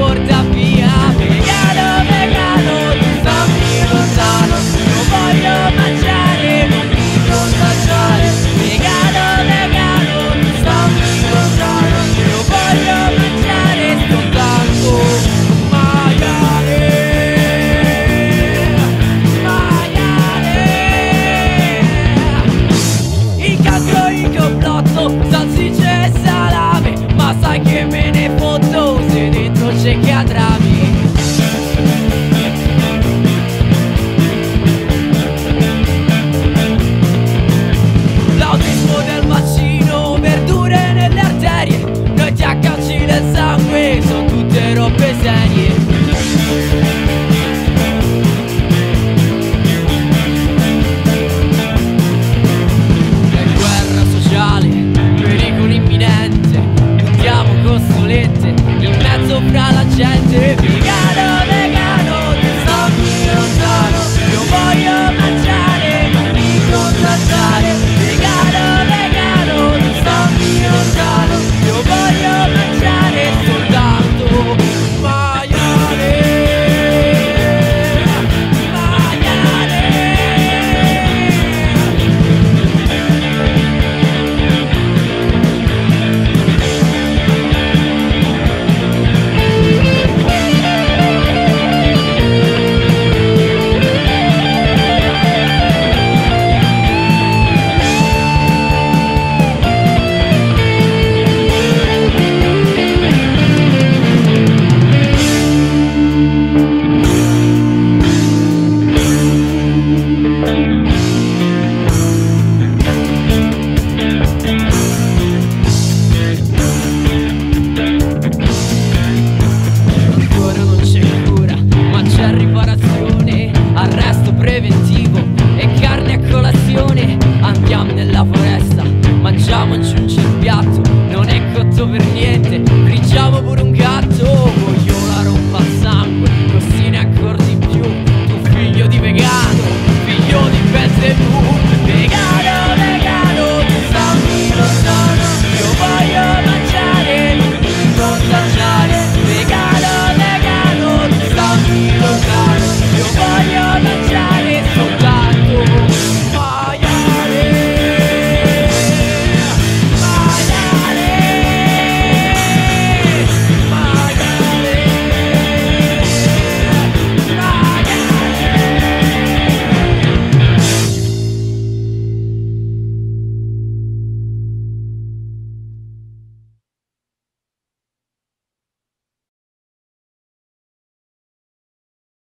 porta via. Vegano, vegano, tu stammi lontano, non voglio mangiare, non mi contagiare. Vegano, vegano, tu stammi lontano, non voglio mangiare soltanto maiale. Incastro il complotto, salsicce e salame, ma sai che me ne fotto se dentro c'è chi adrami. L'autismo del vaccino, verdure nelle arterie, noi ti accacci nel sangue, sono tutte robe serie.